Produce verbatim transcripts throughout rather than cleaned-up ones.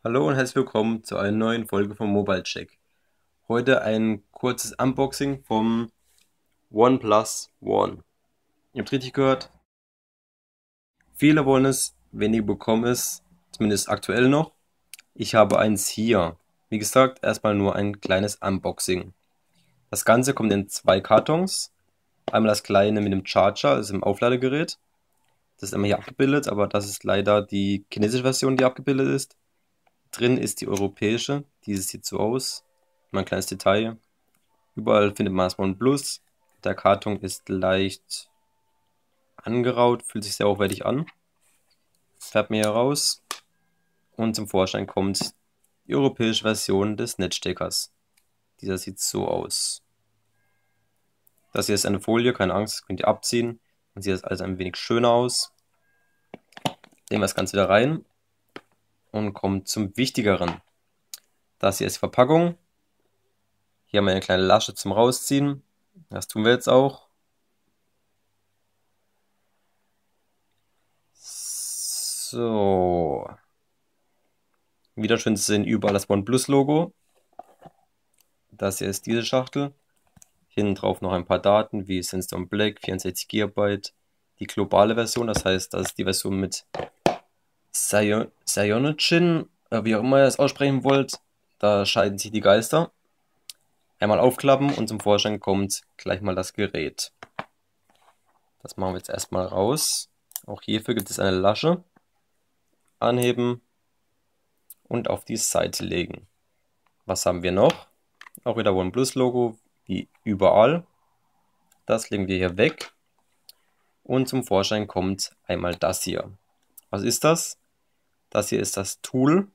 Hallo und herzlich willkommen zu einer neuen Folge vom Mobile Check. Heute ein kurzes Unboxing vom OnePlus One. Ihr habt richtig gehört, viele wollen es, wenige bekommen es, zumindest aktuell noch. Ich habe eins hier. Wie gesagt, erstmal nur ein kleines Unboxing. Das Ganze kommt in zwei Kartons. Einmal das kleine mit dem Charger, also im Aufladegerät. Das ist immer hier abgebildet, aber das ist leider die chinesische Version, die abgebildet ist. Drin ist die europäische, diese sieht so aus. Mal ein kleines Detail. Überall findet man das OnePlus. Der Karton ist leicht angeraut, fühlt sich sehr hochwertig an. Fährt mir hier raus. Und zum Vorschein kommt die europäische Version des Netzsteckers. Dieser sieht so aus. Das hier ist eine Folie, keine Angst, das könnt ihr abziehen. Dann sieht das alles ein wenig schöner aus. Nehmen wir das Ganze wieder rein und kommen zum Wichtigeren. Das hier ist die Verpackung. Hier haben wir eine kleine Lasche zum Rausziehen. Das tun wir jetzt auch. So. Wieder schön zu sehen, überall das OnePlus-Logo. Das hier ist diese Schachtel. Hinten drauf noch ein paar Daten wie Sandstone Black, vierundsechzig Gigabyte. Die globale Version, das heißt, das ist die Version mit Cyanogen, wie auch immer ihr das aussprechen wollt. Da scheiden sich die Geister. Einmal aufklappen und zum Vorschein kommt gleich mal das Gerät. Das machen wir jetzt erstmal raus. Auch hierfür gibt es eine Lasche. Anheben und auf die Seite legen. Was haben wir noch? Auch wieder OnePlus-Logo, wie überall. Das legen wir hier weg. Und zum Vorschein kommt einmal das hier. Was ist das? Das hier ist das Tool,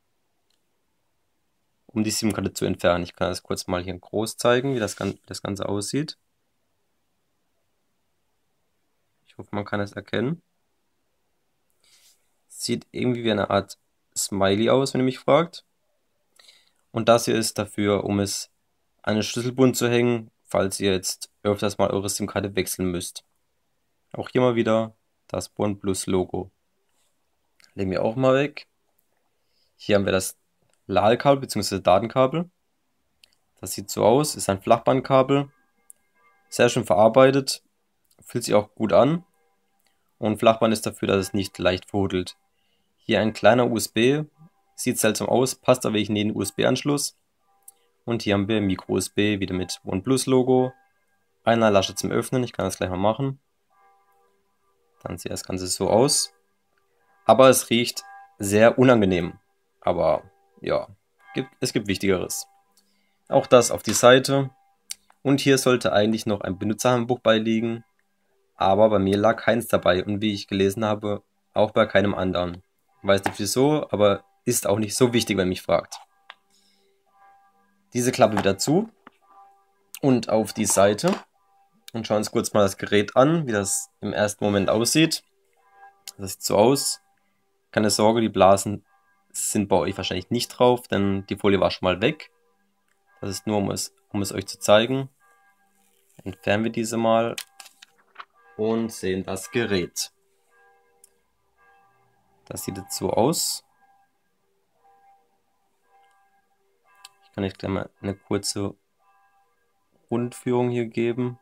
um die SIM-Karte zu entfernen. Ich kann das kurz mal hier groß zeigen, wie das, wie das Ganze aussieht. Ich hoffe, man kann es erkennen. Sieht irgendwie wie eine Art Smiley aus, wenn ihr mich fragt. Und das hier ist dafür, um es an den Schlüsselbund zu hängen, falls ihr jetzt öfters mal eure SIM-Karte wechseln müsst. Auch hier mal wieder das OnePlus-Logo. Legen wir auch mal weg. Hier haben wir das Ladekabel bzw. Datenkabel. Das sieht so aus, ist ein Flachbandkabel. Sehr schön verarbeitet, fühlt sich auch gut an. Und Flachband ist dafür, dass es nicht leicht verhuddelt. Hier ein kleiner U S B, sieht seltsam aus, passt aber in den U S B-Anschluss. Und hier haben wir Micro-U S B, wieder mit OnePlus-Logo. Eine Lasche zum Öffnen, ich kann das gleich mal machen. Dann sieht das Ganze so aus. Aber es riecht sehr unangenehm. Aber ja, gibt, es gibt Wichtigeres. Auch das auf die Seite. Und hier sollte eigentlich noch ein Benutzerhandbuch beiliegen. Aber bei mir lag keins dabei. Und wie ich gelesen habe, auch bei keinem anderen. Weiß nicht wieso, aber ist auch nicht so wichtig, wenn ihr mich fragt. Diese Klappe wieder zu. Und auf die Seite. Und schauen uns kurz mal das Gerät an, wie das im ersten Moment aussieht. Das sieht so aus. Keine Sorge, die Blasen sind bei euch wahrscheinlich nicht drauf, denn die Folie war schon mal weg. Das ist nur, um es, um es euch zu zeigen. Entfernen wir diese mal und sehen das Gerät. Das sieht jetzt so aus. Ich kann euch gleich mal eine kurze Rundführung hier geben.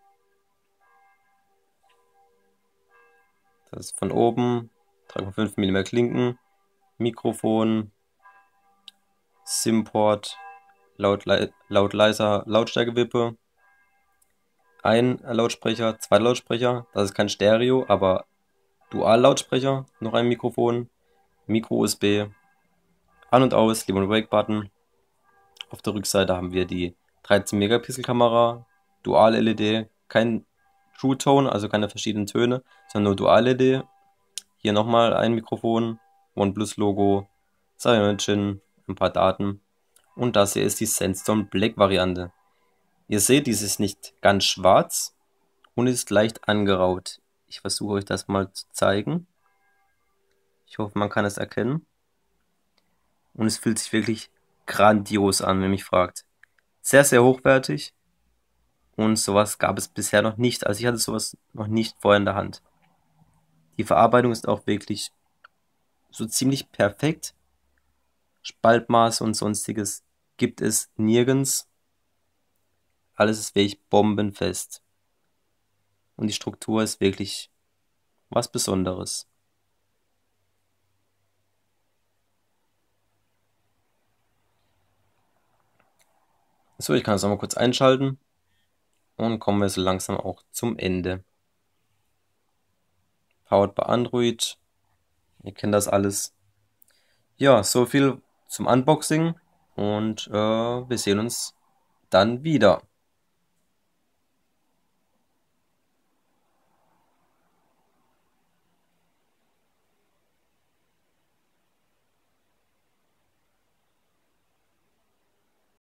Das ist von oben, drei Komma fünf Millimeter Klinken, Mikrofon, SIM-Port, laut, laut leiser Lautstärkewippe, ein Lautsprecher, zwei Lautsprecher, das ist kein Stereo, aber Dual-Lautsprecher, noch ein Mikrofon, Micro-U S B, An- und Aus, Sleep- und Wake-Button. Auf der Rückseite haben wir die dreizehn Megapixel Kamera, Dual-L E D, kein True Tone, also keine verschiedenen Töne, sondern nur Dual-L E D. Hier nochmal ein Mikrofon, OnePlus-Logo, Cyanogen, ein paar Daten. Und das hier ist die Sandstone Black Variante. Ihr seht, dies ist nicht ganz schwarz und ist leicht angeraut. Ich versuche euch das mal zu zeigen. Ich hoffe, man kann es erkennen. Und es fühlt sich wirklich grandios an, wenn ihr mich fragt. Sehr, sehr hochwertig. Und sowas gab es bisher noch nicht. Also ich hatte sowas noch nicht vorher in der Hand. Die Verarbeitung ist auch wirklich so ziemlich perfekt. Spaltmaße und sonstiges gibt es nirgends. Alles ist wirklich bombenfest. Und die Struktur ist wirklich was Besonderes. So, ich kann es nochmal kurz einschalten. Und kommen wir so langsam auch zum Ende. Powered by Android. Ihr kennt das alles. Ja, so viel zum Unboxing. Und äh, wir sehen uns dann wieder.